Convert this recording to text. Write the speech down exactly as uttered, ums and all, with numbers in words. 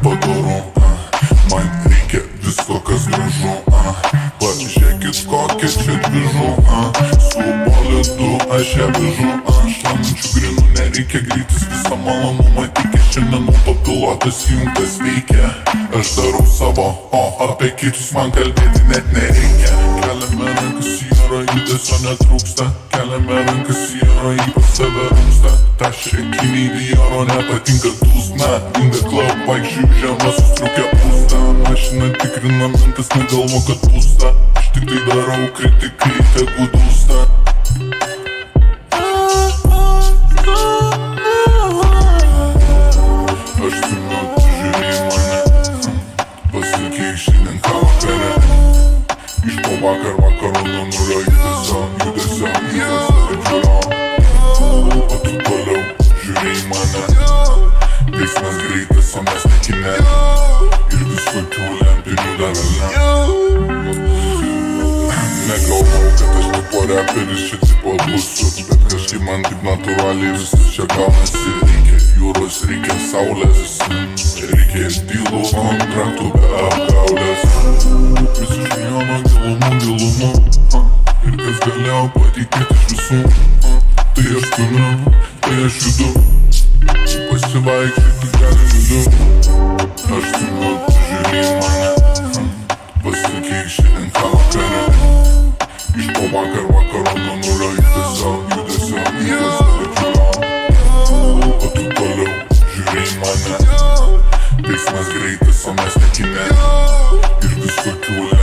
nepadoru. Man reikia visko, kas gražu. Pažiūrėkit, kokia čia dvižu. Su bolidu aš ją vežu. Šlamančių grinų nereikia greitis, visą malonumą teikia. Šiandien autopilotas įjungtas veikia. Aš darau savo, o apie kitus man kalbėti net nereikia. Keliame rankas į orą, judesio netrūksta. Keliame rankas į orą, į pas save rūksta. Ta šekiniai Dioro nepatinka dūsna. Inda club, vaikščių žemą sustrukę pūsta. Mašina tikrina mintas, negalvo, kad pūsta. Aš tik tai darau, kritikai tegu dūsta. Aš žinau, tu žiūri į mane. Pasakyk šiandien ką vakare. Iš po vakar vakaro nuo nulio judesio, judesio, judesio žiūro. O tu toliau žiūri į mane. Veiksmas greitas, o mes nekine. Ir visokių lempinių davele. Negalvau, kad aš tipo reperis čia tipo būsiu. Bet kažkaip man taip natūraliai visas čia gaunasi. Reikia jūros, reikia saulės. Reikia ir tylų kontraktų be apgaulės. Vis iš milijono gilumų, gilumų. Ir kas galėjo patikėti iš visų. Tai aš stumiu, tai aš judu. Pasivaikščioti gali judu. Aš stumiu, tu žiūri į mane. Pasakyk šiandien ką vakare. Iš po vakar vakaro nuo nulio judesio, judesio, judesio žiūro. O tu toliau žiūri į mane. Veiksmas greitas, o mes nekine. Ir visokių